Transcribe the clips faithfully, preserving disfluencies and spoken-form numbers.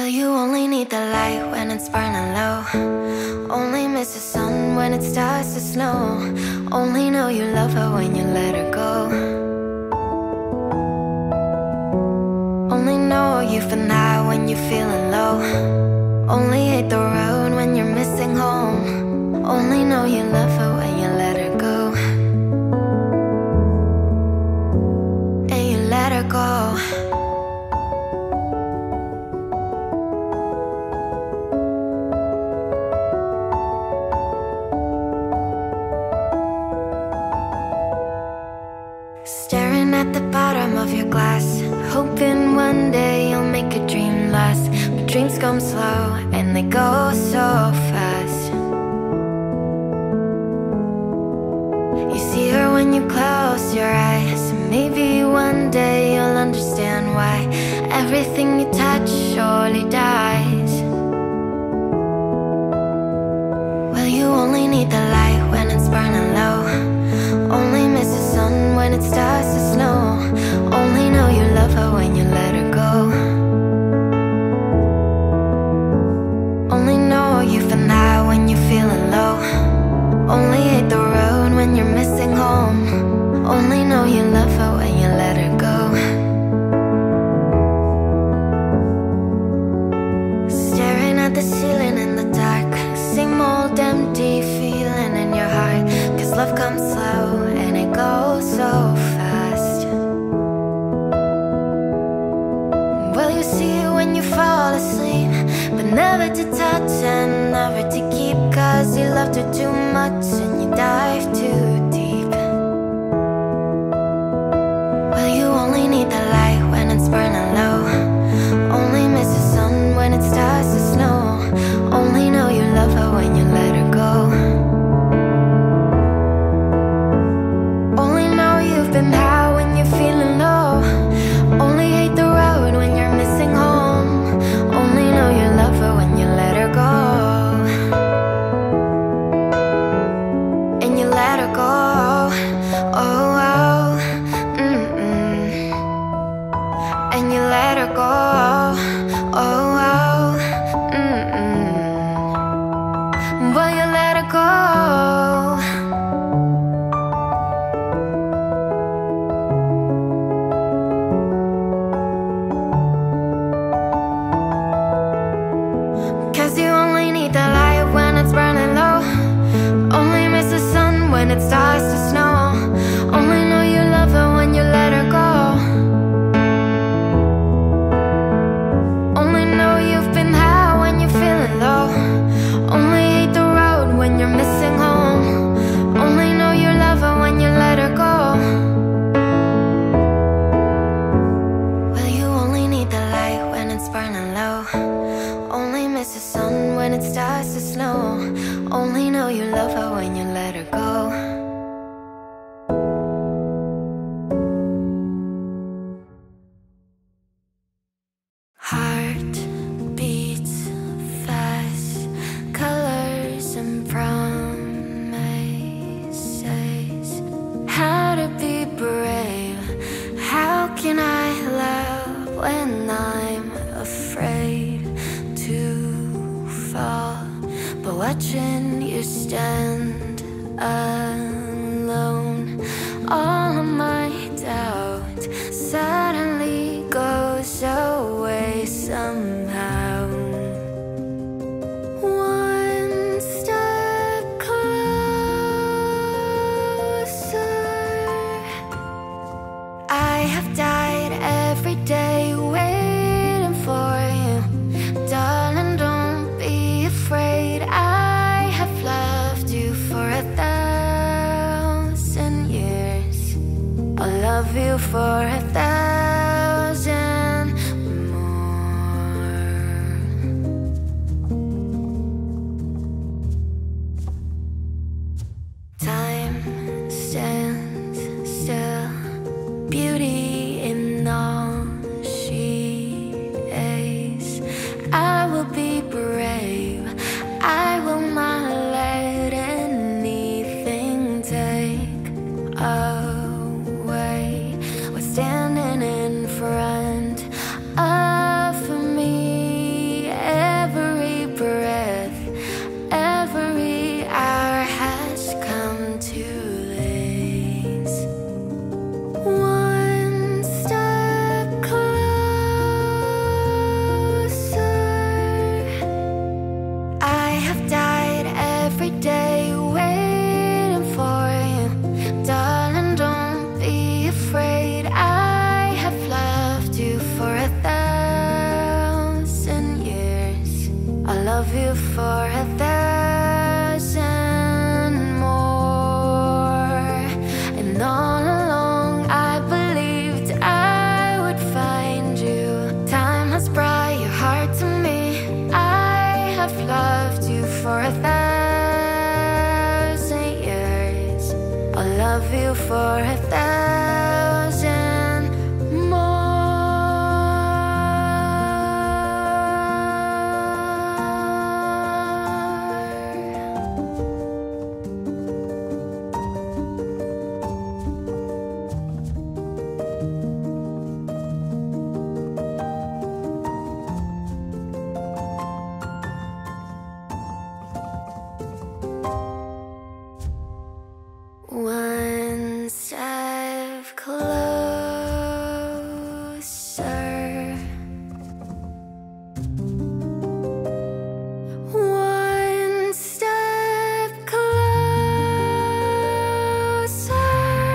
you only need the light when it's burning low. Only miss the sun when it starts to snow. Only know you love her when you let her go. Only know you've been high when you're feeling low. Only hate the road when you're missing home. Only know you love her when you let her go. And you let her go. Staring at the bottom of your glass, hoping one day you'll make a dream last. But dreams come slow and they go so fast. You see her when you close your eyes. Maybe one day you'll understand why everything you touch surely dies. Well, you only need the light when it's burning low. Only miss the sun when it starts to snow. Only know you love her when you let her go. Only know you've been high when you're feeling low. Only hate the road when you're missing home. Only know you love her when you let her go. Staring at the ceiling in the dark, same old empty feeling in your heart. Cause love comes slow and it goes so fast. Well, you see it when you fall asleep, but never to touch and never to keep. Cause you loved her too much and you dive too deep. Well, you only need the light when it's burning low. Only miss the sun when it starts to snow. Only know you love her when you let her go. Only know you've been high when you're feeling low. Only hate the road when you're missing home. Only know you love her when you let her go. And you let her go. Oh, oh, mm-mm. And you let her go. Oh, oh, mm-mm. Well, you let her go. Cause you only need the light when it's burning low. Only miss the sun when it starts to snow. Only know you love her when you let her go. Only know you've been high when you're feeling low. Only hate the road when you're missing home. Only know you love her when you let her go. Well, you only need the light when it's burning low. Only miss the sun when it starts to snow. Only know you love her when you let her go. Heart beats fast, colors and promises. How to be brave? How can I love when I'm afraid to fall? But watching you stand alone, all of my doubt suddenly goes away somehow. One step closer. I have died every day waiting for you. Darling, don't be afraid. I have loved you for a thousand years. I'll love you for a thousand more. Time stands still, beauty in all she is. I will be brave. I will not let anything take away what's standing in front of me. love you for a thousand more. And all along I believed I would find you. Time has brought your heart to me. I have loved you for a thousand years. I'll love you for a thousand more. One step closer, one step closer.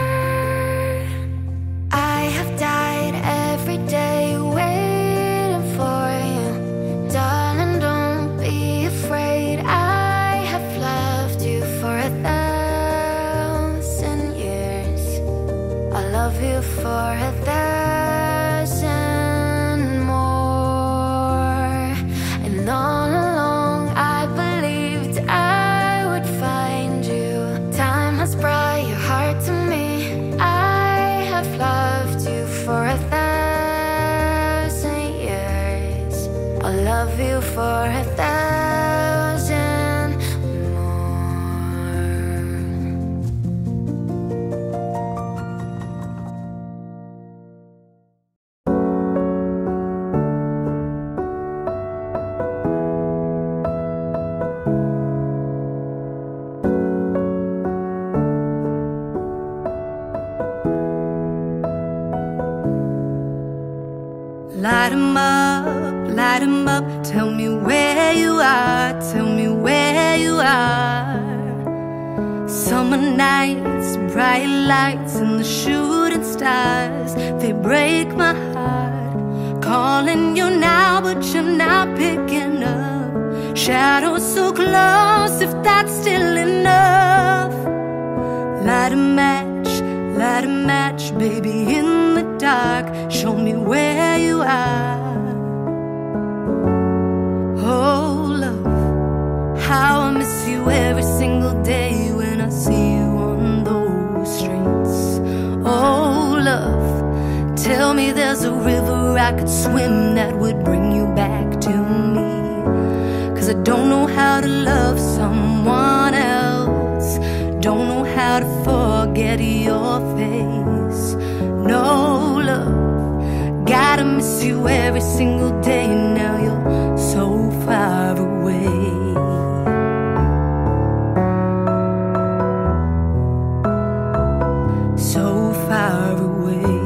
I have died every day waiting for you. Darling, don't be afraid. I have loved you for a thousand. Love you for a thousand more. And all along I believed I would find you. Time has brought your heart to me. I have loved you for a thousand years. I'll love you for a thousand more. Light 'em up, light 'em up. Tell me where you are, tell me where you are. Summer nights, bright lights and the shooting stars, they break my heart. Calling you now, but you're not picking up. Shadows so close, if that's still enough. Light a match, light a match, baby, in the dark. Show me where you are. Oh, love, how I miss you every single day when I see you on those streets. Oh, love, tell me there's a river I could swim that would bring you back to me. 'Cause I don't know how to love someone else. Don't know how to forget your face. No, love, gotta miss you every single day. Now you're so far away. So far away.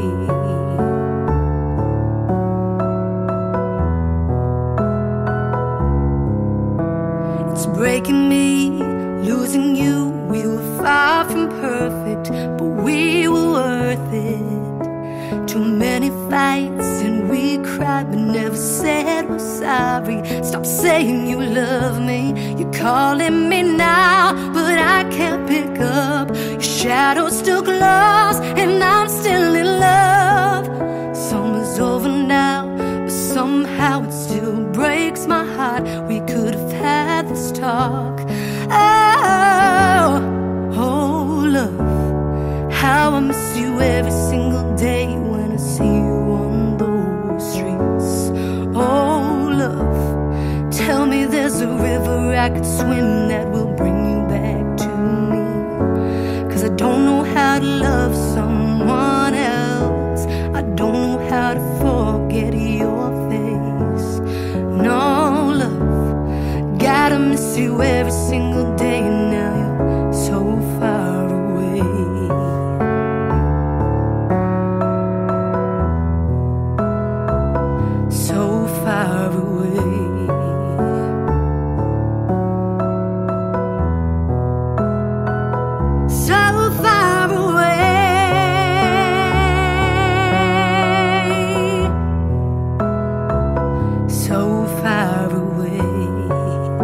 It's breaking me, losing you. We were far from perfect, but we were worth it. Too many fights and we cried, but never said we're sorry. Stop saying you love me. You're calling me now, but I can't pick up. Your shadow's still close, and I'm still in love. Summer's over now, but somehow it still breaks my heart. We could have had this talk. Oh, oh, love, how I miss you every single day when I see you on those streets. Oh, love, tell me there's a river I could swim that will bring you back to me. 'Cause I don't know how to love someone else. I don't know how to forget your face. No, love, gotta miss you every single day. Now you're so far away. So far away. So far away. So far away.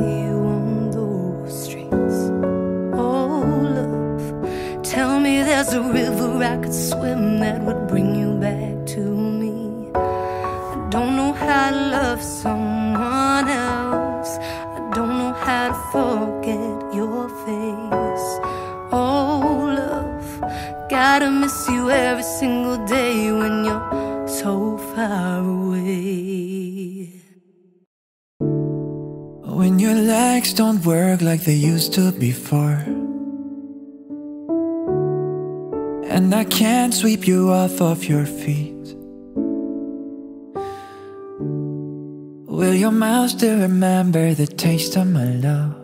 you on those streets. Oh, love, tell me there's a river I could swim that would bring you back to me. I don't know how to love someone else. I don't know how to forget your face. Oh, love, gotta miss you every single day when you're so far away. When your legs don't work like they used to before, and I can't sweep you off of your feet, will your mouth still remember the taste of my love?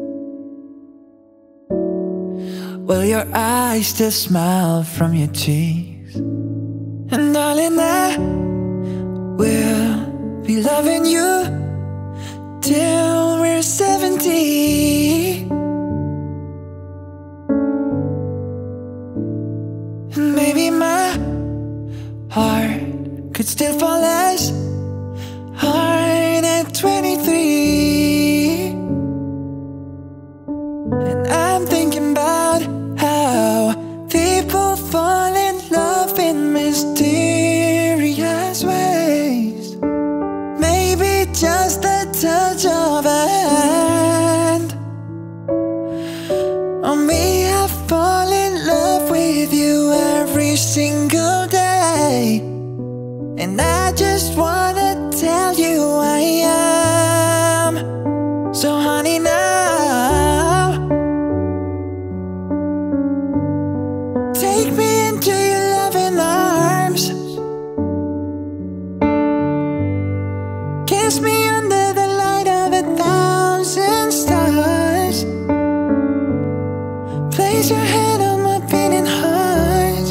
Will your eyes still smile from your cheeks? And darling, I will be loving you till we're seventy. And maybe my heart could still fall as hard at twenty-three. And I'm thinking about how people fall in love in mysterious ways. Maybe just the touch of a hand. Or me, I fall in love with you every single day. And I just wanna tell you I am. So honey, now take me into your loving arms. Kiss me under the light of a thousand stars. Place your hand on my beating heart.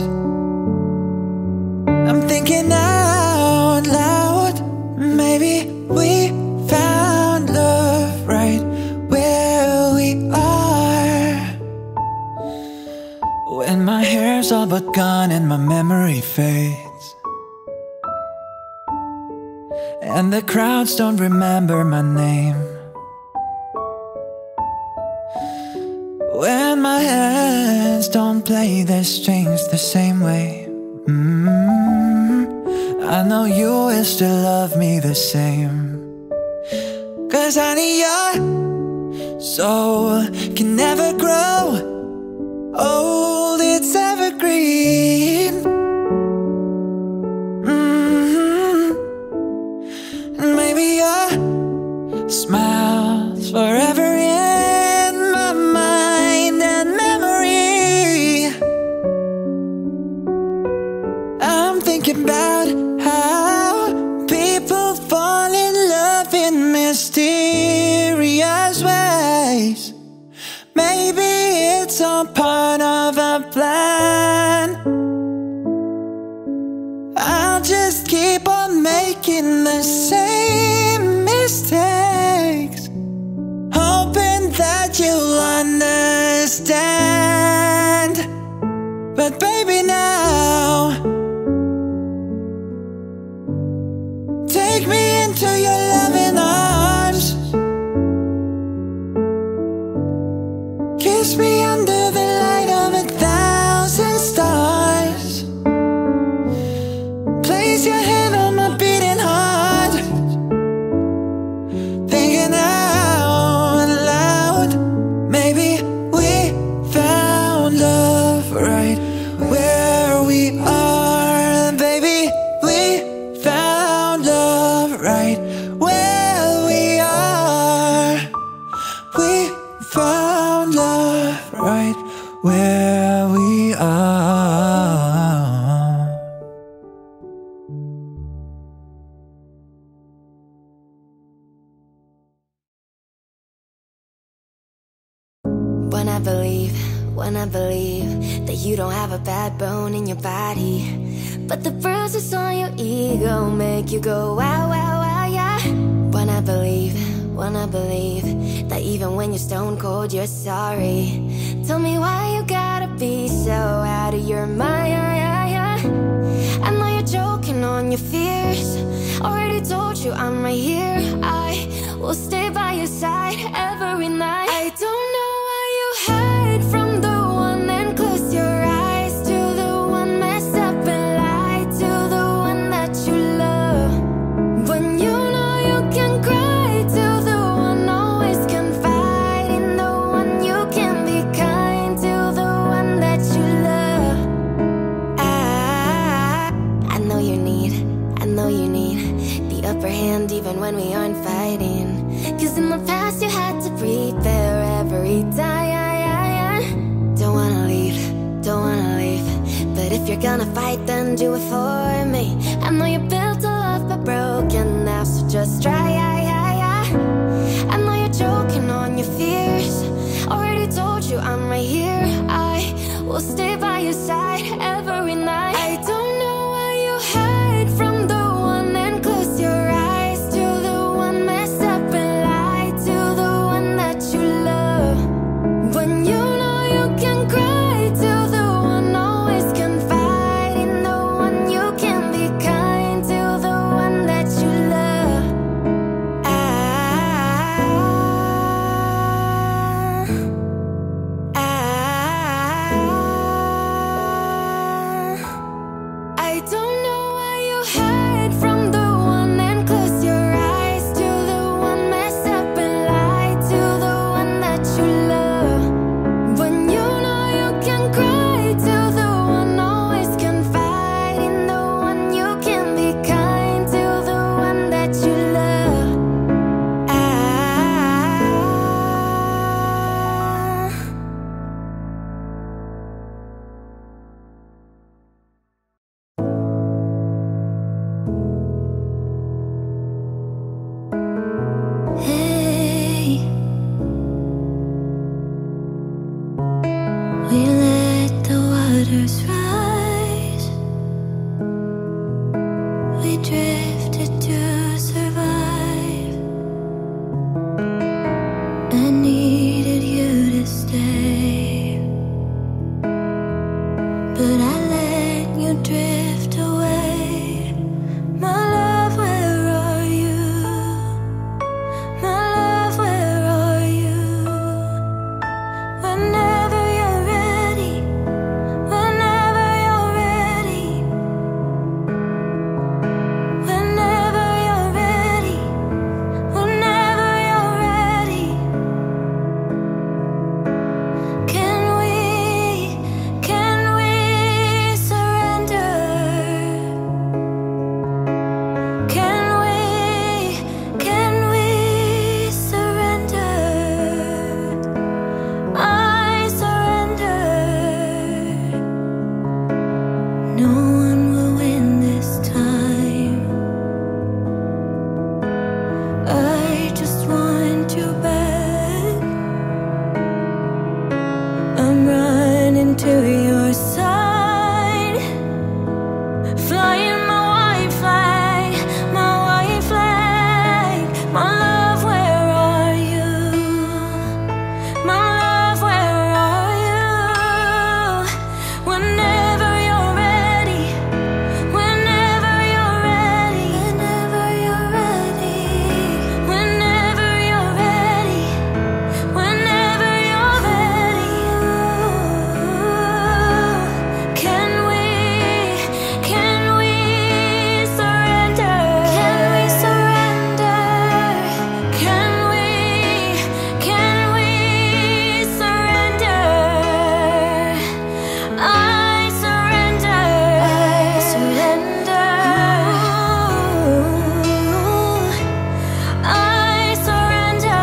I'm thinking out loud. Maybe we found love right where we are. When my hair's all but gone and my memory fades, and the crowds don't remember my name, when my hands don't play their strings the same way, mm, I know you will still love me the same. Cause honey, your soul can never grow old, it's evergreen. Mm-hmm. And maybe your smile's forever in my mind and memory. I'm thinking about how people fall in love in mysterious ways. Maybe it's all part of a plan. I'll just keep on making the same mistakes, hoping that you'll understand. But baby, now take me into your loving arms. Kiss me under the light of a thousand stars. Place your hand on my beating heart. Thinking out loud, maybe we found love right where we are. Baby, we found love right where we are. We found love right where we are. When I believe, when I believe that you don't have a bad bone in your body, but the bruises on your ego make you go wow, wow, wow, yeah. When I believe, when I believe that even when you're stone cold, you're sorry. Tell me why you gotta be so out of your mind. I know you're joking on your fears. Already told you I'm right here. I will stay by your side every night. I don't know why you hide from the one and close your eyes to the one messed up and lie to the one that you love. When you know you can cry to the one, always confide in the one. You can be kind to the one that you love. I, I know you need, I know you need the upper hand even when we aren't fighting. Cause in the past you had to prepare every time. Don't wanna leave, don't wanna leave, but if you're gonna fight then do it for me. I know you built a love but broken now, so just try. I know you're joking on your fears, already told you I'm right here. I will stay by your side every night. I don't know why you hide from the one and close your eyes to the one messed up and lie to the one that you love. When you know you can cry to the one, always confide in the one. You can be kind to the one that you love. I, I, I don't know why you hide from the one and close your eyes to the one messed up and lie to the one that you love. When you know you can cry to the one, always confide in the one. You can be kind to the one that you love. I, Hey, we let the waters rise. We drifted to survive. I needed you to stay, but I let you drift away. My love, where are you? My love, where are you? Whenever you're ready, whenever you're ready, whenever you're ready, whenever you're ready. Can we, can we surrender? Can we, can we surrender? I surrender. No one will win this time. I just want you back. I'm running to your side, flying my white flag, my white flag. My love, where are you? My love, where are you? Whenever you're ready, whenever you're ready, whenever you're ready, whenever you're ready, whenever you're ready. Can we, can we surrender? Can we surrender? Can we, can we surrender? I surrender. I surrender. I surrender.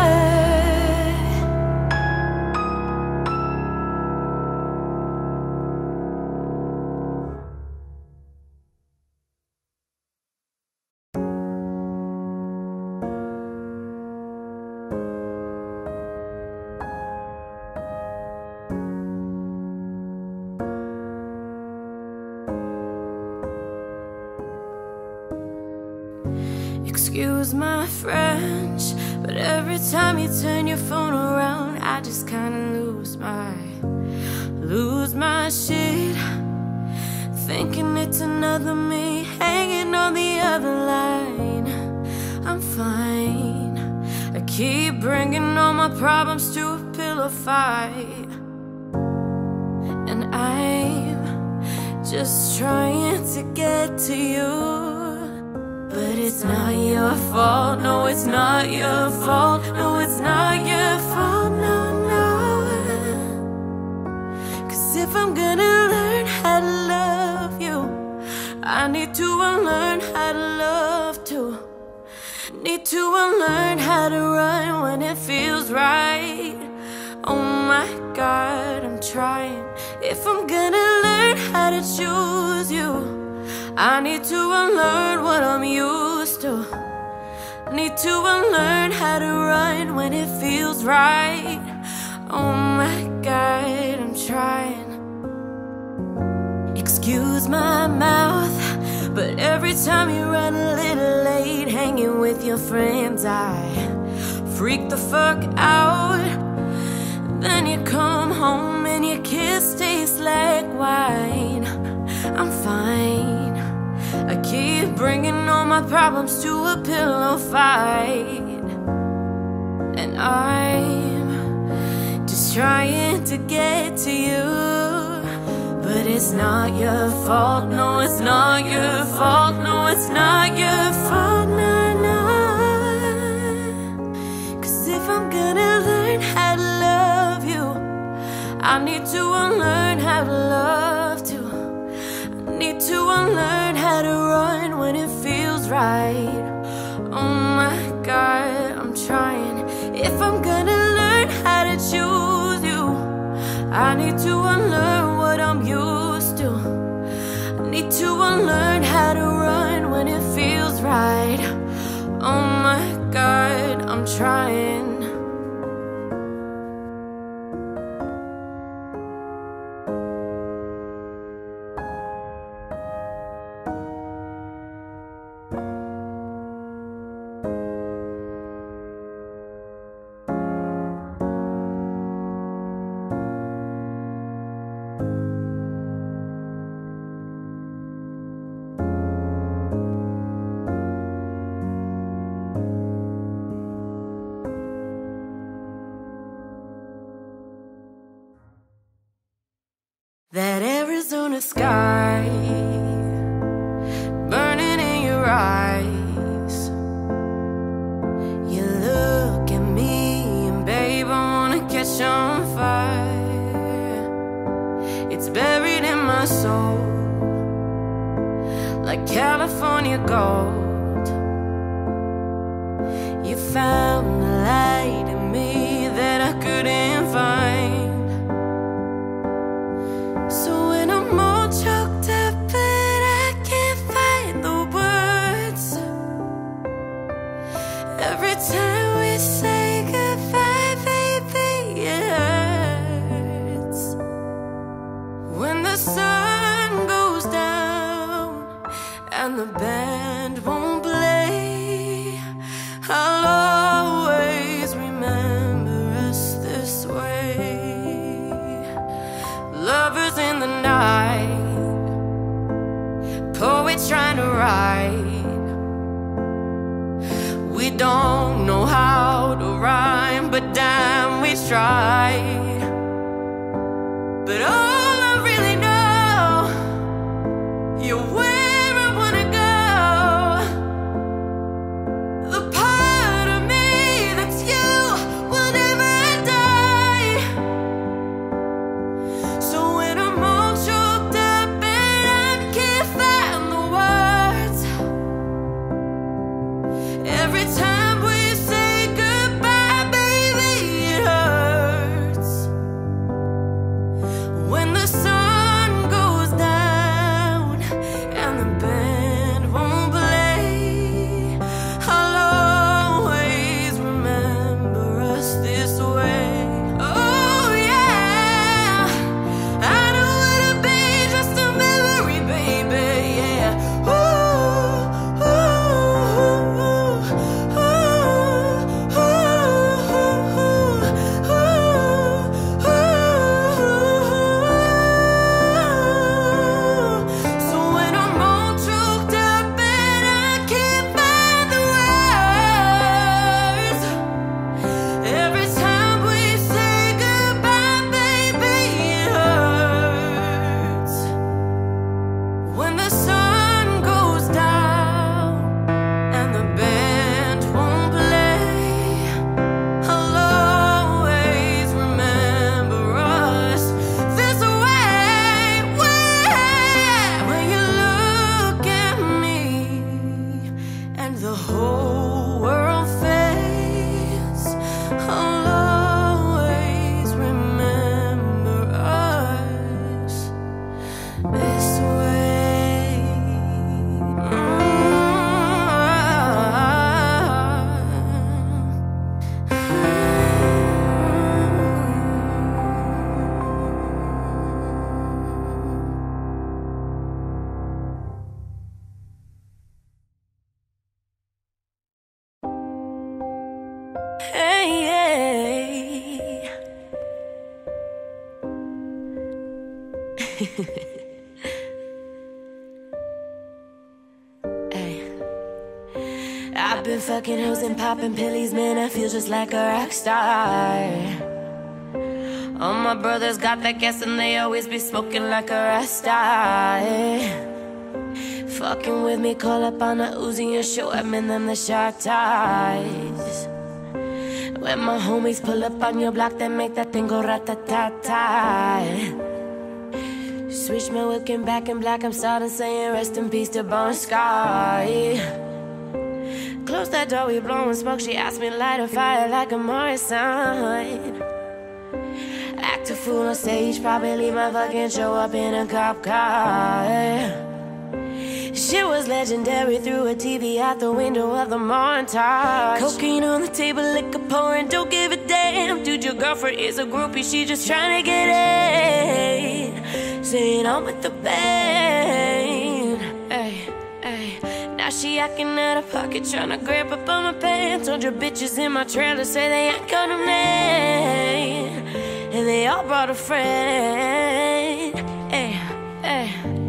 Excuse my French, but every time you turn your phone around, I just kinda lose my, lose my shit. Thinking it's another me hanging on the other line. I'm fine, keep bringing all my problems to a pillow fight, and I'm just trying to get to you. But it's not your fault, no, it's not your fault, no, it's not your fault, no, no. Cause if I'm gonna learn how to love you, I need to unlearn how to love too. Need to unlearn how to run when it feels right. Oh my God, I'm trying. If I'm gonna learn how to choose you, I need to unlearn what I'm used to. Need to unlearn how to run when it feels right. Oh my God, I'm trying. Excuse my mouth, but every time you run a little late, hanging with your friends, I freak the fuck out. Then you come home and your kiss tastes like wine. I'm fine. I keep bringing all my problems to a pillow fight, and I'm just trying to get to you. But it's not your fault, no, it's not your fault, no, it's not your fault, no, no. Cause if I'm gonna learn how to love you, I need to unlearn how to love too. I need to unlearn how to run when it feels right. Oh my God, I'm trying. If I'm gonna learn how to choose you, I need to unlearn what I'm used to. I need to unlearn how to run when it feels right. Oh my God, I'm trying. That Arizona sky burning in your eyes. You look at me and babe, I wanna catch on fire. It's buried in my soul like California gold. You found the light in me that I couldn't find. Every time we say goodbye, baby, it hurts. When the sun goes down and the band won't play, I'll always remember us this way. Lovers in the night, poets trying to write. We don't know how to rhyme, but damn, we try. But all I really know, you're where I wanna go. The part of me that's you will never die. So when I'm all choked up and I can't find the words, every time we say goodbye, baby, it hurts. When I've been fucking hoes and popping pillies, man, I feel just like a rock star. All my brothers got that gas and they always be smoking like a rasta. Fucking with me, call up on a Uzi and show up in them the sharp ties. When my homies pull up on your block, they make that thing go rat-ta-ta-ta. Switch my looking back in black, I'm starting saying rest in peace to Bon Sky. Close that door, we blowing smoke. She asked me to light a fire like a Morrison. Act a fool on stage, probably leave my fucking show up in a cop car. Shit was legendary, through a T V out the window of the montage. Cocaine on the table, liquor pouring, don't give a damn. Dude, your girlfriend is a groupie, she just trying to get in. Saying I'm with the band. Ay, ay. Now she acting out of pocket, tryna grab up on my pants. Told your bitches in my trailer, say they ain't gonna name. And they all brought a friend. Ay, ay.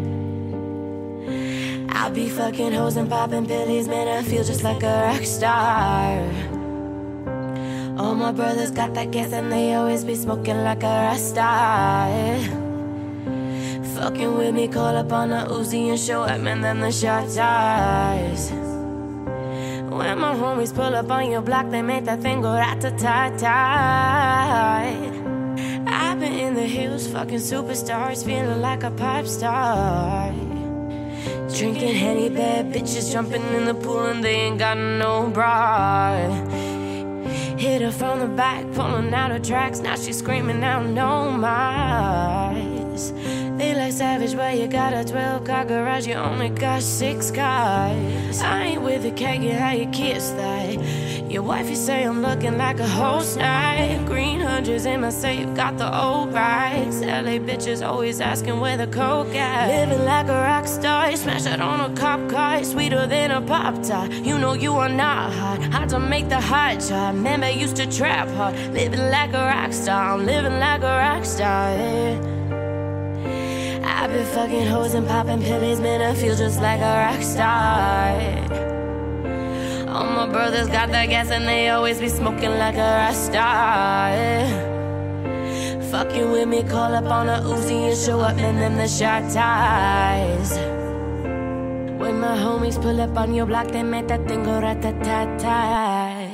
I'll be fucking hoes and popping pillies, man, I feel just like a rock star. All my brothers got that gas and they always be smoking like a rasta. Fucking with me, call up on a Uzi and show up, man, then the shot ties. When my homies pull up on your block, they make that thing go rat-ta-ta-ta. I've been in the hills, fucking superstars, feeling like a pop star. Drinking Henny, bad bitches jumping in the pool and they ain't got no bra. Hit her from the back, pulling out her tracks, now she's screaming out no mais. They like savage, but you got a twelve car garage, you only got six guys. I ain't with a keggy, how you kiss that? Your wifey say I'm looking like a host night. Green hundreds in my safe, got the old rights. L A bitches always asking where the coke at. Living like a rock star, smash it on a cop car. Sweeter than a Pop-Tart, you know you are not hot. Hard to make the hot shot, remember used to trap hard. Living like a rock star, I'm living like a rock star, yeah. I've been fucking hoes and popping pillies, man, I feel just like a rock star. All my brothers got that gas and they always be smoking like a rasta. Fucking with me, call up on a Uzi and show up in them the shot ties. When my homies pull up on your block, they make that thing go rat-ta-ta-ta.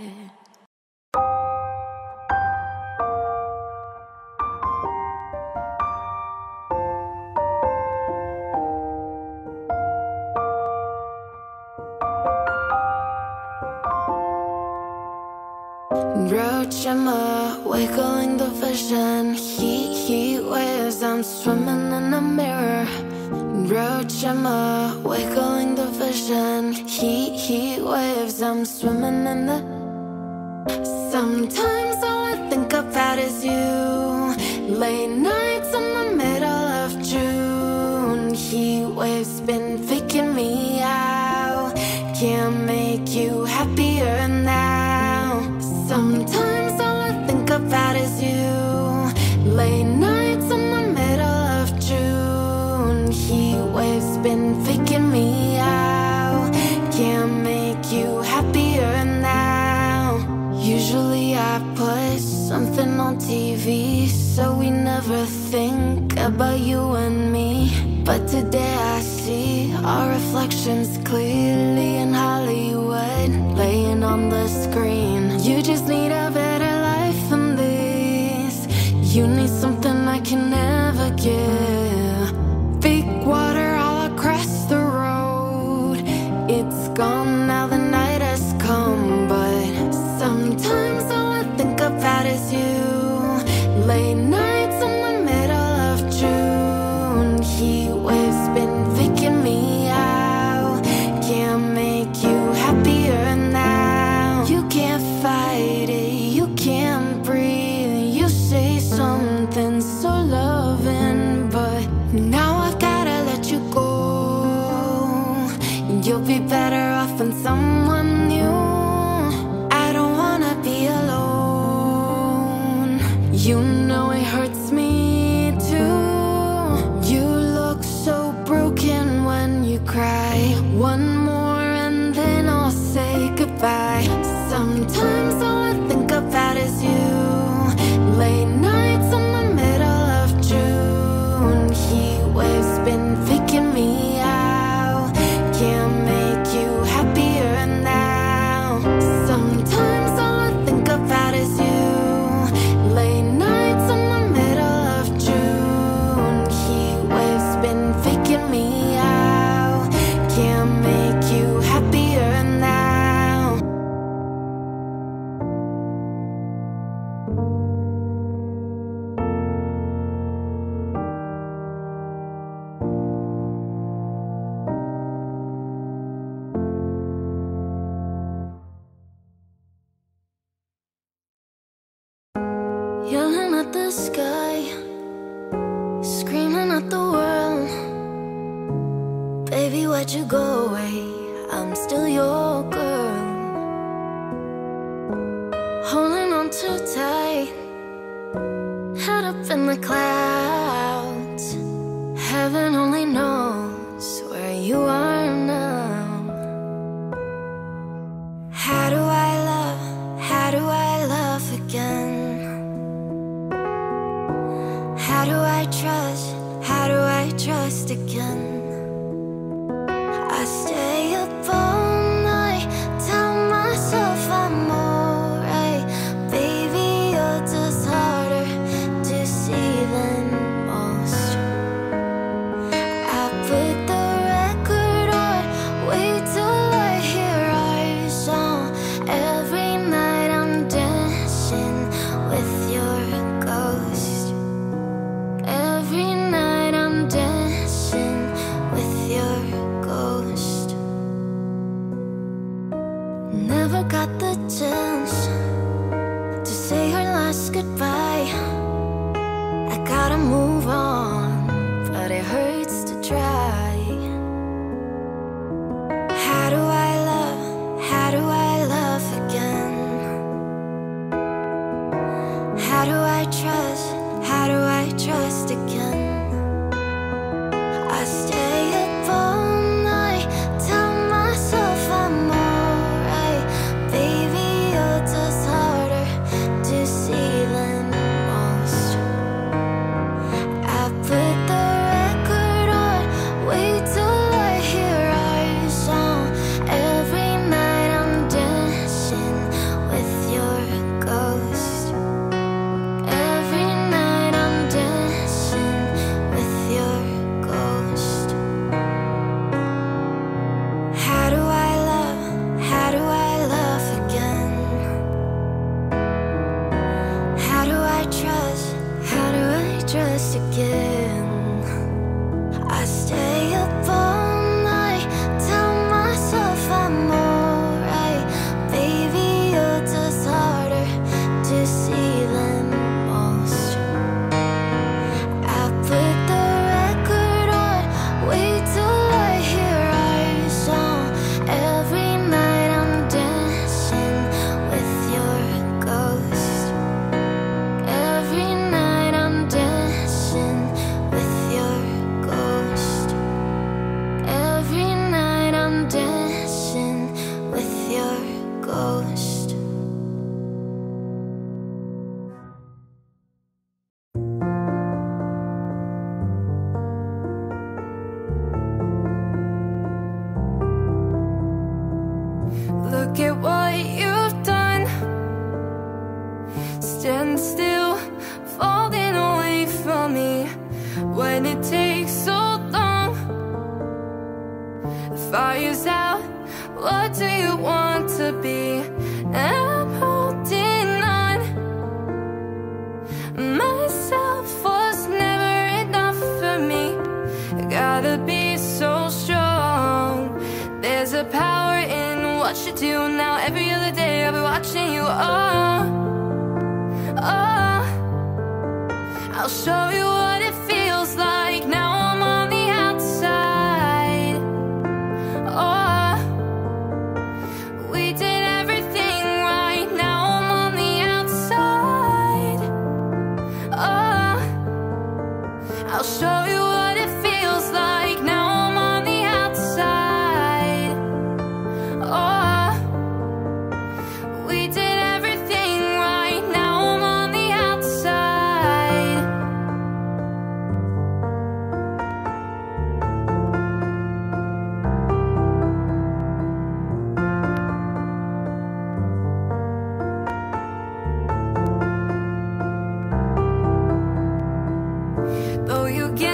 Roach, I'm wiggling the vision. Heat, heat waves, I'm swimming in the mirror. Roach, I'm wiggling the vision. Heat, heat waves, I'm swimming in the. Sometimes all I think about is you. Late nights in the middle of June. Heat waves been faking me out. Can't make you happier now. Sometimes all I think about is you. Late nights in the middle of June. Heat waves been faking me out. Can't make you happier now. Usually I put something on T V so we never think about you and me. But today I see our reflections clearly in Hollywood, laying on the screen. You just need a better life than this. You need something I can never give. Big water all across the road. It's gone now, the night has come. But sometimes all I think about is you. Late nights in the middle of June. Heat waves been faking me out. Can't make you happier now. You can't fight it, you can't breathe. You say something so loving, but now I've gotta let you go. You'll be better off in someone new. I don't wanna be alone. You know it hurts me too. yelling at the sky, screaming at the world. Baby, why'd you go away? I'm still your girl. Holding on too tight, head up in the clouds. Heaven only knows where you are now. How do I love, how do I love again? How do I trust, how do I trust again? I stay up all night, tell myself I'm alright. Baby, you're just harder to see than most. I put the record on, wait till I hear our song. Every night I'm dancing with your ghost. Every night I'm dancing with your ghost. Never got the chance to say her last goodbye. I gotta move on, but it hurts to try. How do I love, how do I love again? How do I trust, how do I trust again? I stay up all night, tell myself I'm alright. Baby, you're just harder to see than most. I put the record on, wait till I hear our song. Every night I'm dancing with your ghost. Every night I'm dancing with your ghost. How do I love, how do I love again? How do I trust, how do I trust again? I stay up all night, tell myself I'm alright. Baby, you're just harder to see than most. I put the record on, wait till I hear our song. Every night I'm dancing with your ghost. Every night I'm dancing with your ghost. Every night I'm dancing with your ghost. Look at what you've done. Stand still, falling away from me. When it takes so long, the fire's out. What do you want to be? I'm holding on. Myself was never enough for me. I gotta be so strong. There's a power in what you do now. Every other day I'll be watching you. Oh, oh, I'll show you what it feels like. Now I'm on the outside. Oh, we did everything right. Now I'm on the outside. Oh, I'll show you what it feels like. Now I'm on the outside. Oh, we did everything right. Now I'm on the outside. Though you get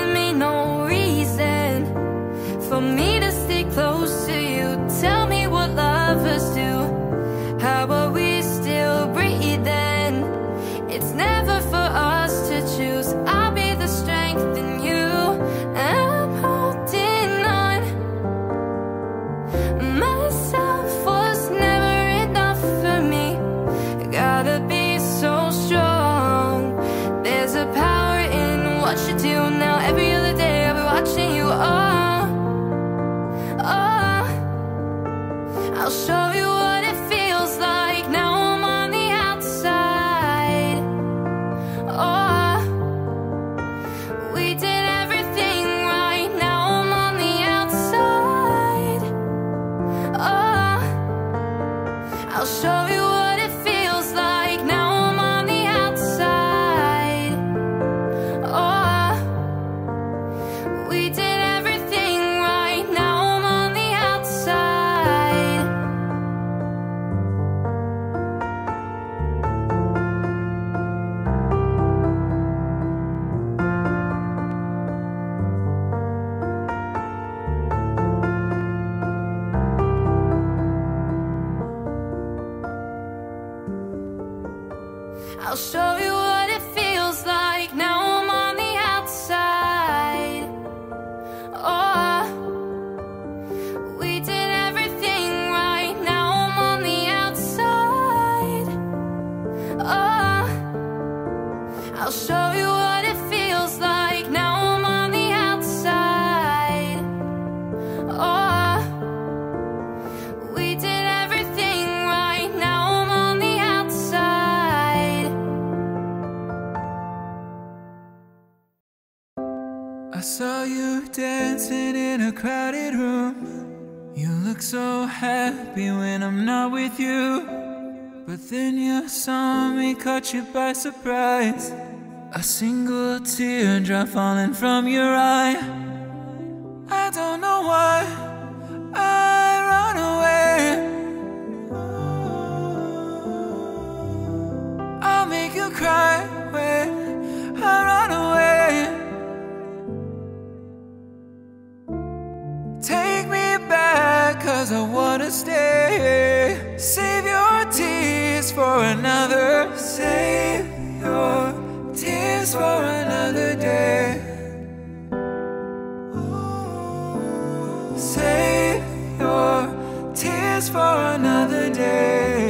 I'll show you what it feels like. Now I'm on the outside. Oh, we did everything right. Now I'm on the outside. Oh, I'll show you what it feels like. Now I'm on the outside. Oh, we did everything right. Now I'm on the outside. I'll show you what it feels like. Now I'm on the outside. Oh, we did everything right. Now I'm on the outside. Oh, I'll show you what it feels like. Now I'm on the outside. Oh, we did everything right. Now I'm on the outside. I saw you dancing in a crowded room. You look so happy when I'm not with you. But then you saw me, caught you by surprise. A single teardrop falling from your eye. I don't know why I run away. I'll make you cry when I run away. Take me back, cause I wanna stay. Save your tears for another. Save your tears for another day. Save your tears for another day.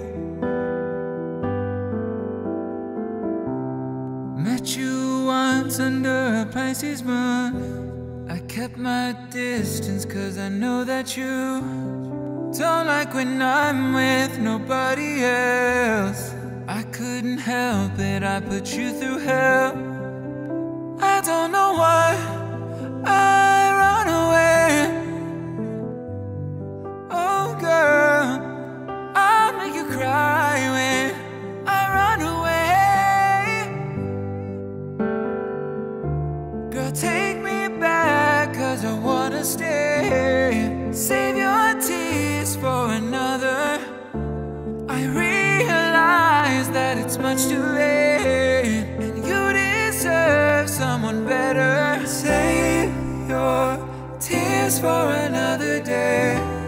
Met you once under a Pisces moon. I kept my distance cause I know that you don't like when I'm with nobody else. I couldn't help it, I put you through hell. I don't know why I run away. Oh girl, I'll make you cry when I run away. Girl, take me back, cause I wanna stay. Save your tears for another. I realize that it's much too late, and you deserve someone better. Save your tears for another day.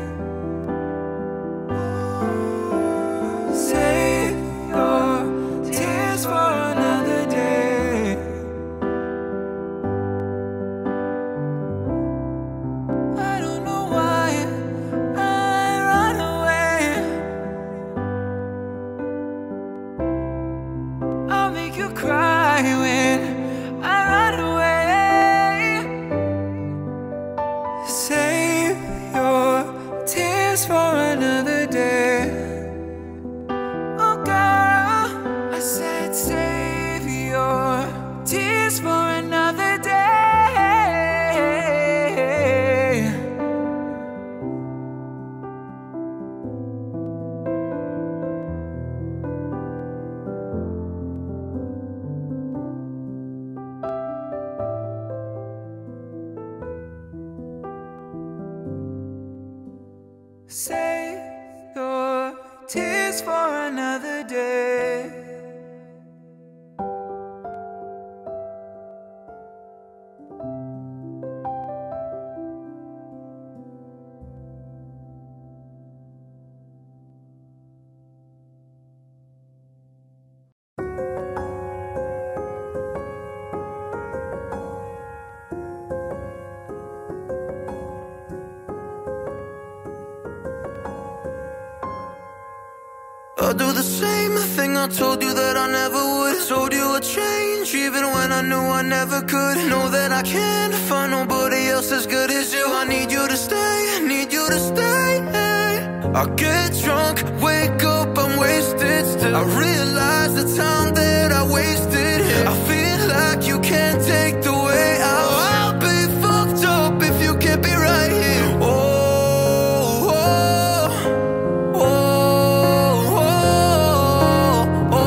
Save your tears for another day. I don't know why I run away. I'll make you cry when I run away. Save your tears for another day. Oh girl, I said save your tears for another day. Save your tears for another day. I'll do the same thing I told you that I never would. Told you I'd change even when I knew I never could. Know that I can't find nobody else as good as you. I need you to stay, I need you to stay. I get drunk, wake up, I'm wasted still. I realize the time that I wasted here. I feel like you can't take the way out. I'll be fucked up if you can't be right here. Oh, oh, oh, oh, oh,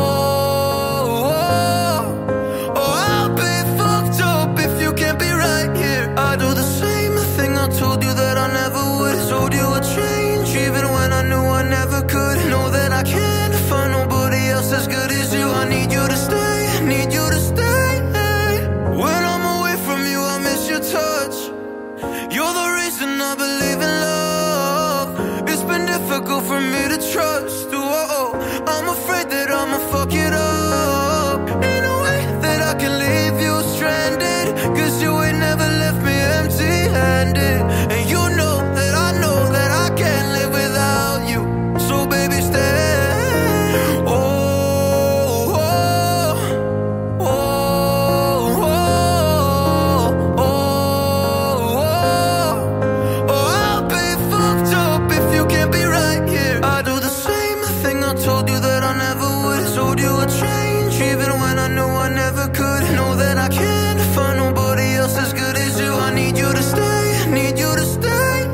oh, oh. I'll be fucked up if you can't be right here. I do the same thing I told you that I never would. Told you a change even when I knew I never could. Know that I can't find nobody else as good as you. I need you to stay, need you to stay. When I'm away from you, I miss your touch. You're the reason I believe in love. It's been difficult for me to trust. Oh, oh, I'm afraid that I'ma fuck it up in a way that I can leave you stranded. Cause you ain't never left me empty-handed. And you know that I know that I can't live without you. So baby, stay. Oh, oh, oh, oh, oh, oh, oh. I'll be fucked up if you can't be right here. I do the same thing I told you that I never would. Told you a change even when I knew I never could. Know that I can't find nobody else as good as you. I need you to stay, need you to stay.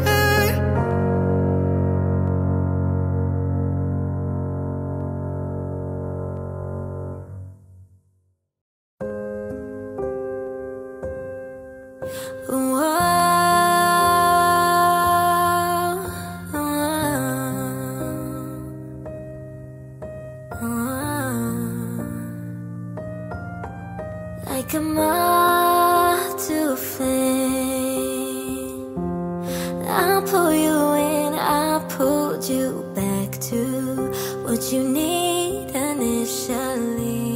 Like a moth to a flame, I'll pull you in, I'll pull you back to what you need initially.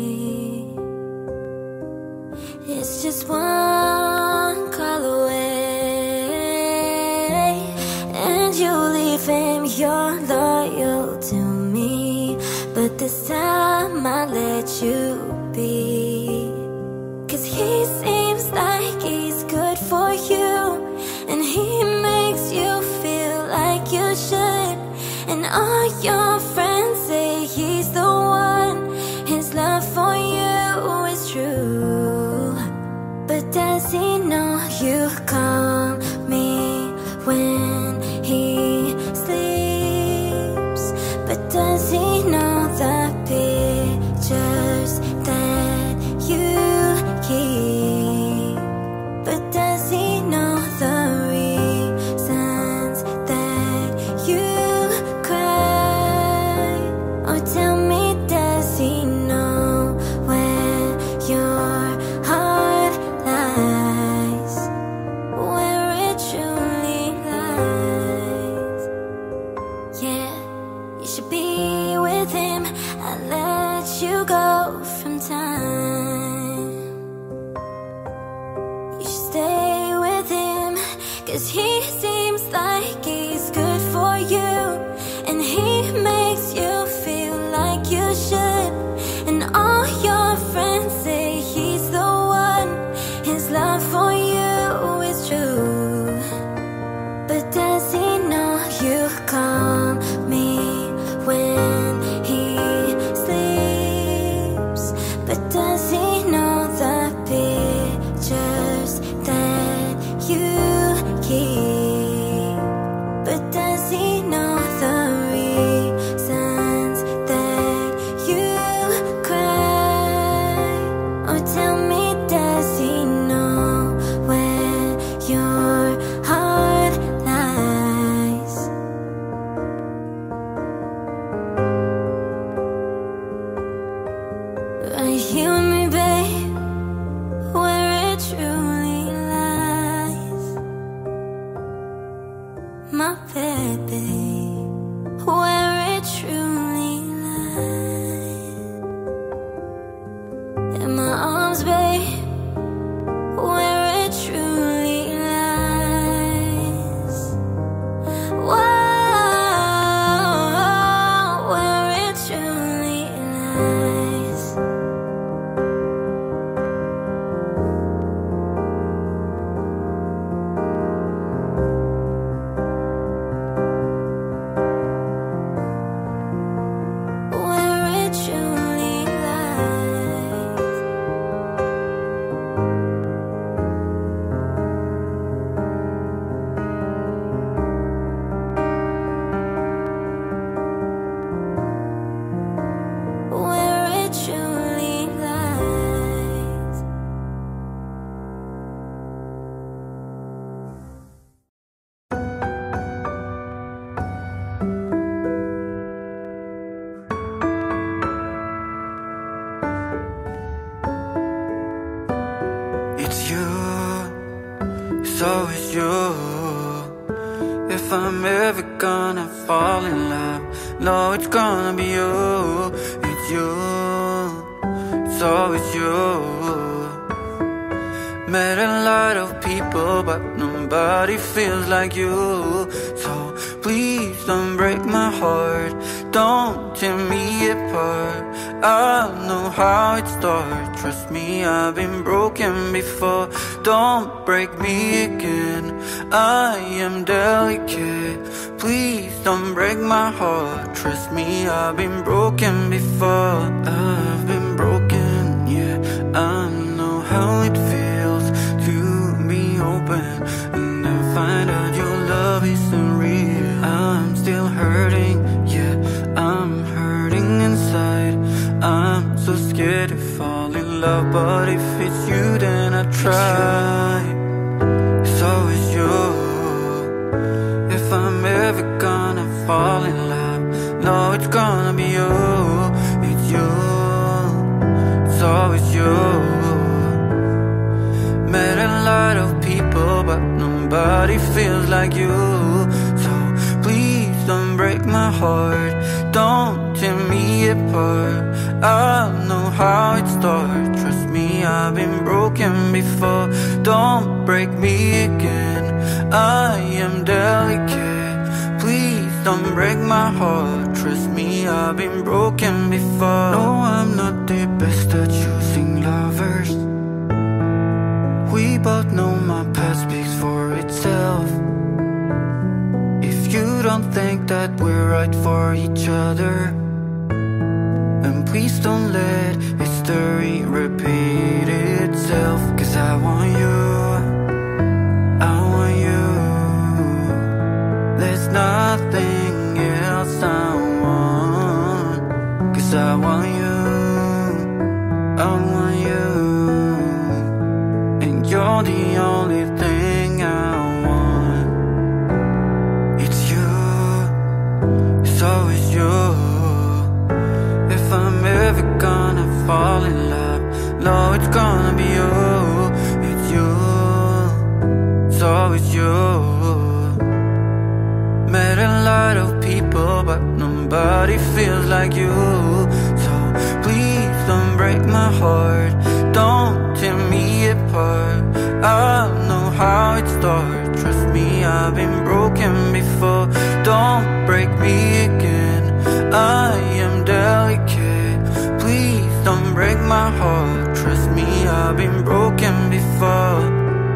It's just one call away, and you leave him, you're loyal to me. But this time I'll let you be. Cause he seems like he's good for you, and he makes you feel like you should. And all your friends say he's the one, his love for you is true. But does he know you call me when he sleeps? But does he know the pictures that you keep? But does he know the reasons that you cry? Or tell me, does he know where your heart lies? Where it truly lies? Yeah, you should be with him. I let you go from time. You should stay with him, cause he seems like he's good for you, and he makes you feel like you should. And all your friends say he's the one, his love for you is true. But does he know you call me when he sleeps? But does he know the pictures that you keep? But does he know the reasons that you cry? Or tell me, does he know where your heart lies? Right here with me, babe, where it truly lies. My baby, where it truly lies. In my arms, babe, where it truly lies. Whoa, where it truly lies. it's always you. If I'm ever gonna fall in love, no, it's gonna be you. It's you, it's always you. Met a lot of people, but nobody feels like you. So please don't break my heart, don't tear me apart. I know how it starts, trust me, I've been broken before. Don't break me again, I am delicate. Please don't break my heart, trust me, I've been broken before. I've been broken, yeah, I know how it feels to be open and then find out your love isn't real. I'm still hurting, yeah, I'm hurting inside. I'm so scared to fall in love, but if it's you then I try. It's always you. If I'm ever gonna fall in love, no, it's gonna be you. It's you, it's always you. Met a lot of people, but nobody feels like you. So please don't break my heart, don't tear me apart. I know how it starts, trust me, I've been broken before. Don't break me again, I am delicate. Please don't break my heart, trust me, I've been broken before. No, I'm not the best at choosing lovers. We both know my past speaks for itself. If you don't think that we're right for each other, then please don't let history repeat itself. Cause I want you, I want you. There's nothing else I want. Cause I want you, I want you. And you're the only thing I want. It's you, it's always you. If I'm ever gonna fall in love, no, it's gonna be you. It's you, it's always you. Met a lot of people, but nobody feels like you. So please don't break my heart, don't tear me apart. I know how it starts, trust me, I've been broken before. Don't break me again, I am delicate. Please don't break my heart, trust me, I've been broken before.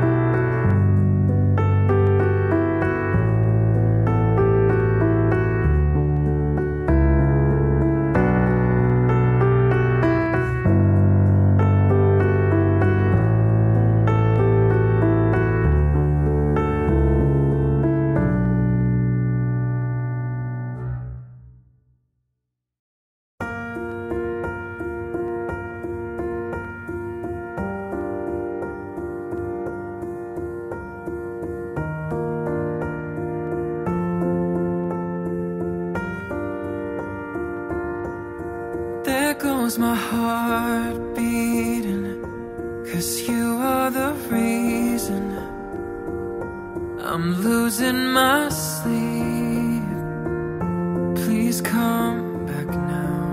My heart beating, cause you are the reason I'm losing my sleep. Please come back now.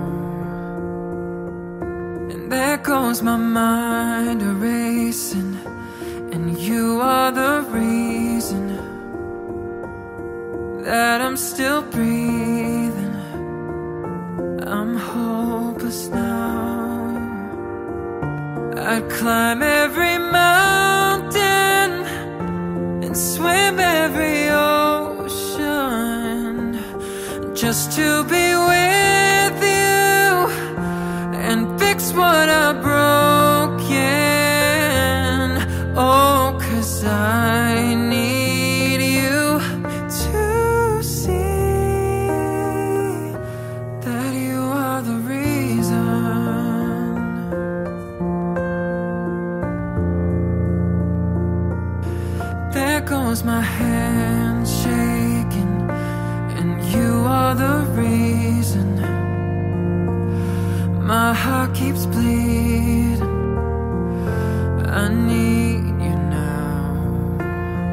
And there goes my mind erasing, and you are the reason that I'm still breathing. I'm hopeless now. I'd climb every mountain and swim every ocean just to be with you and fix what I've broken. Oh, cause I need you to see that you are the reason. There goes my hand shaking, and you are the reason my heart keeps bleeding. I need you now.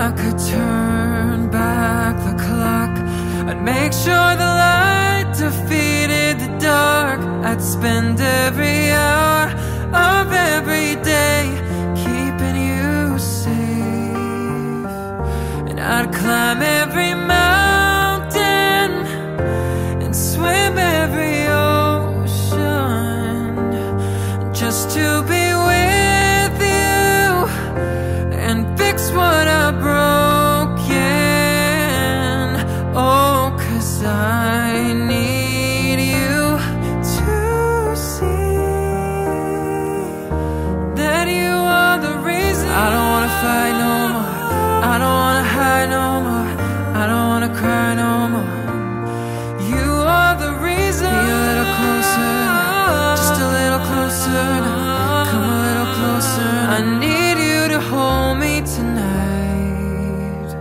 I could turn back the clock, I'd make sure the light defeated the dark. I'd spend every hour of every day keeping you safe, and I'd climb every mountain and swim every ocean just to be with you and fix what I broken. Oh, 'cause I need you to see that you are the reason. I don't wanna fight no more, I don't wanna hide no more, I don't wanna cry no more. You are the reason. Be a little closer, just a little closer now. Come a little closer. I need you to hold me tonight.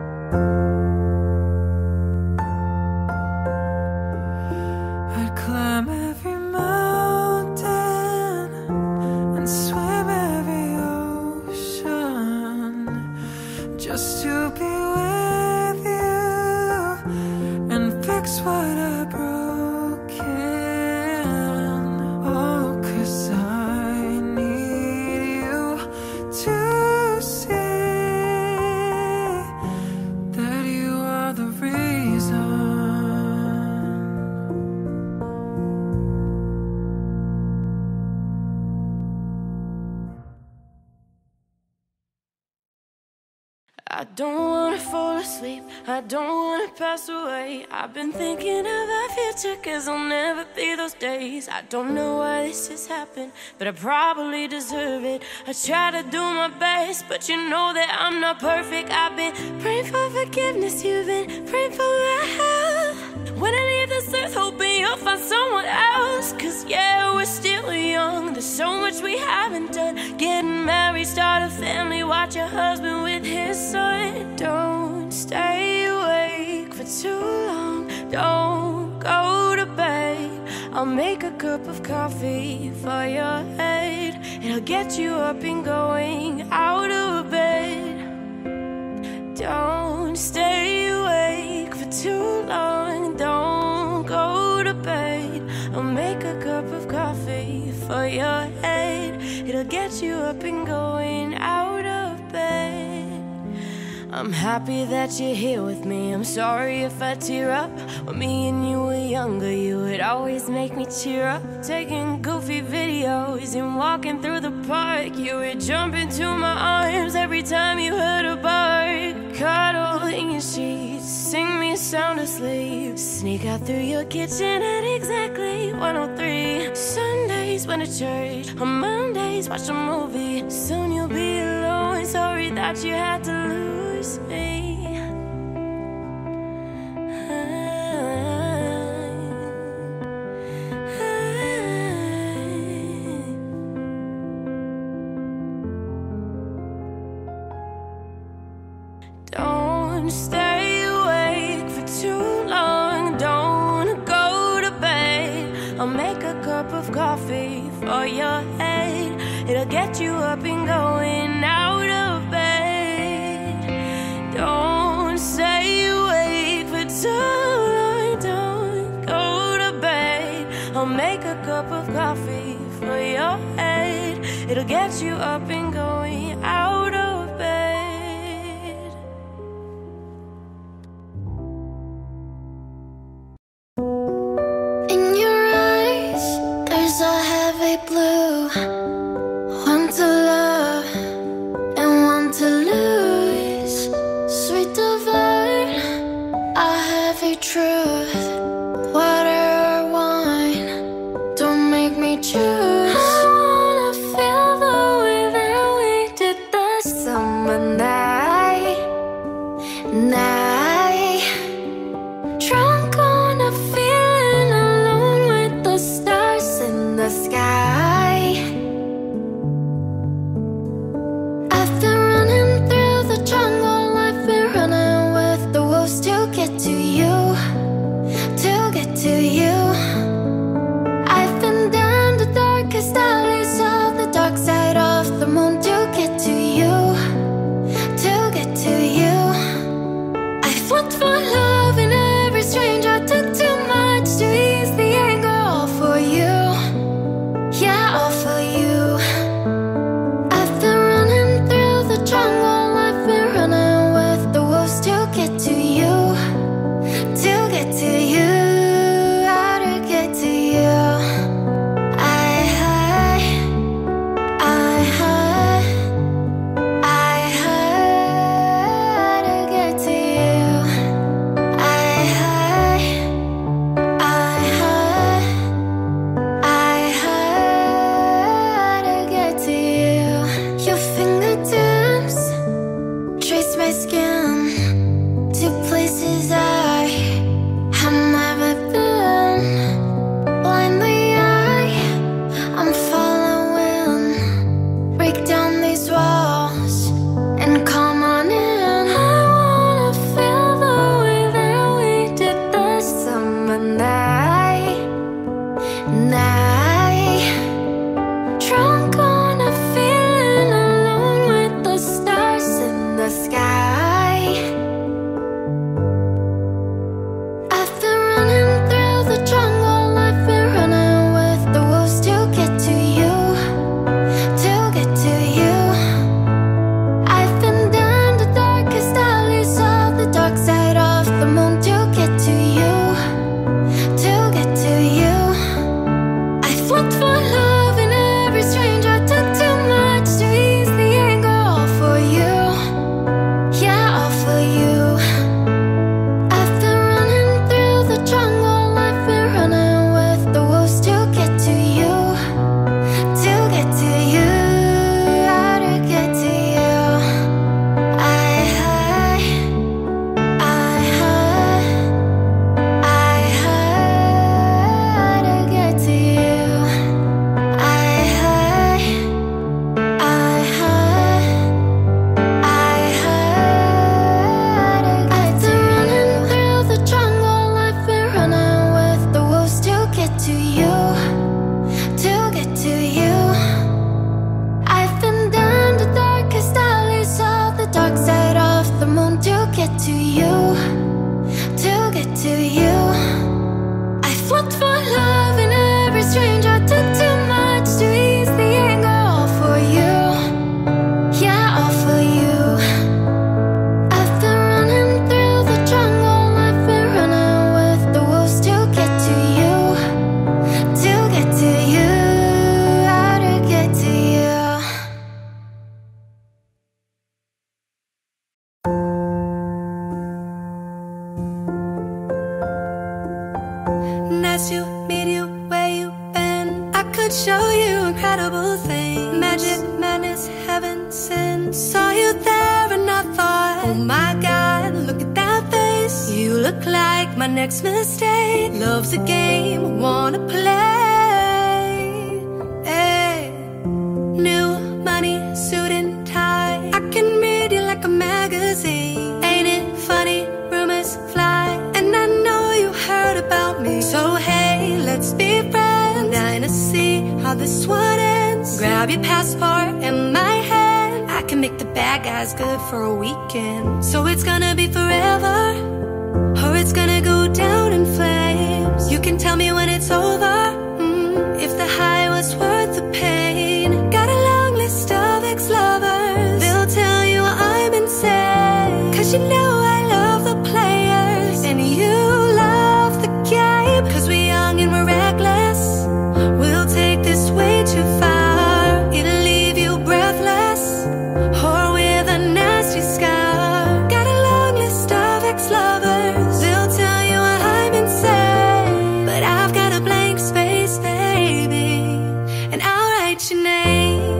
I'd climb every mountain and swim every ocean just to be with you and fix what I broken. Oh, 'cause I need you to see that you are the reason. I don't wanna fall asleep, I don't wanna pass away. I've been thinking of our future, 'cause I'll never be those days. I don't know why this has happened, but I probably deserve it. I try to do my best, but you know that I'm not perfect. I've been praying for forgiveness, you've been praying for my health. When I leave this earth, hoping you'll find someone else. 'Cause yeah, we're still young, there's so much we haven't done. Getting married, start a family, watch your husband with his son. Don't stay awake for too long, don't go to bed. I'll make a cup of coffee for your head. It'll get you up and going out of bed. Don't stay awake for too long, don't go to bed. I'll make a cup of coffee for your head. It'll get you up and going out of bed. I'm happy that you're here with me, I'm sorry if I tear up. When me and you were younger, you would always make me cheer up. Taking goofy videos and walking through the park, you would jump into my arms every time you heard a bark. Cuddle in your sheets, sing me a sound asleep. Sneak out through your kitchen at exactly one oh three. Sundays went to church, on Mondays watch a movie. Soon you'll be alone, sorry that you had to lose me. Don't stay awake for too long, don't go to bed. I'll make a cup of coffee for your head. It'll get you up and going out of bed. Don't stay awake for too long, don't go to bed. I'll make a cup of coffee for your head. It'll get you up and going out of bed. In your eyes, there's a heavy blue. One to love and one to lose. Sweet divine, a heavy truth. Water or wine, don't make me choose. I wanna feel the way that we did the summer night. Night, drunk on a feeling, alone with the stars in the sky. looked for love in every stranger, took too much to ease the anger. All for you, yeah, all for you. I've been running through the jungle, I've been running with the wolves to get to you, to get to you, how to get to you. I hide, I hide, I hide to get to you. I hide, I hide, I hide. I've been running through the jungle, I've been running with the wolves to get to you, to get to you. I've been down the darkest alleys, saw the dark side of the moon to get to you, to get to you. I've looked for love in every stranger, took too much to ease the anger. All for you, yeah, all for you. I've been running through the jungle, I've been running with the wolves to get to you, to get to you, how to get to you. Nice to meet you, where you been? I could show you incredible things. Magic, madness, heaven sent. Saw you there and I thought, oh my God, look at that face. You look like my next mistake. Love's a game, wanna play. Hey. New money, suit and tie. I can read you like a magazine. Ain't it funny? Rumors fly, and I know you heard about me. So hey, let's be friends. Dying to see how this one ends. Grab your passport and my hand. I can make the bad guys good for a weekend. So it's gonna be forever, or it's gonna go down in flames. You can tell me when it's over, mm, if the high was worth the pain. Got a long list of ex-lovers, they'll tell you I'm insane. Cause you know I love the players, and you love the game. Cause we're young and we're reckless, we'll take this way too far. It'll leave you breathless, or with a nasty scar. Got a long list of ex-lovers, they'll tell you I'm insane. But I've got a blank space, baby, and I'll write your name.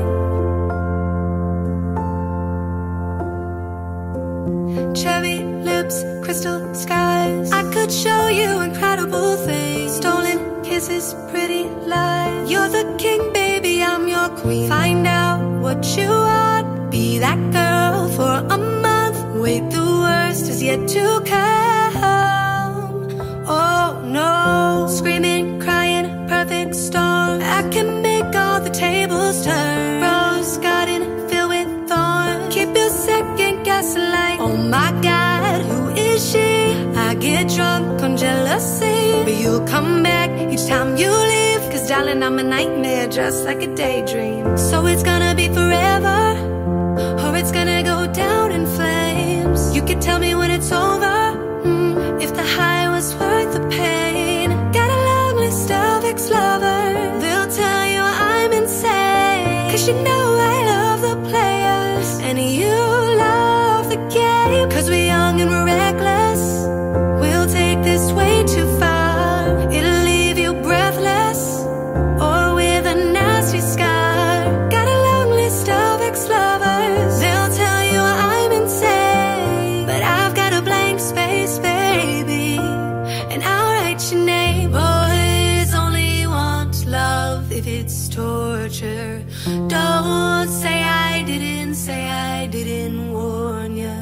Cherry lips, crystal skies. I could show you incredible things. Stolen kisses, pretty lies. You're the king, baby, I'm your queen. Find out what you want, be that girl for a month. Wait, the worst is yet to come. Oh no, screaming, crying, perfect storm. I can make all the tables turn. Rose garden filled with thorns. Keep you second guessing like, oh my God, who is she? I get drunk on jealousy, but you'll come back each time you leave. Cause darling, I'm a nightmare just like a daydream. So it's gonna be forever, or it's gonna go down in flames. You can tell me when it's over, mm, if the high was worth the pain. Got a long list of ex-lovers, they'll tell you I'm insane. Cause you know I love the players, and you love the game. Cause we're young and we're reckless, we'll take this way too far. It'll leave you breathless, or with a nasty scar. Got a long list of ex-lovers, they'll tell you I'm insane. But I've got a blank space, baby, and I'll write your name. Boys only want love if it's torture. Don't say I didn't, say I didn't warn ya.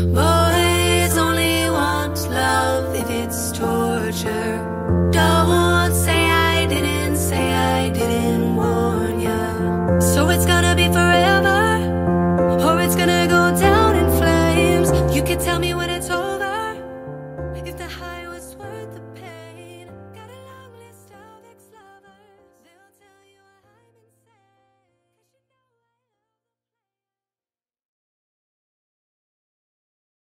Boys only want love if it's torture. Don't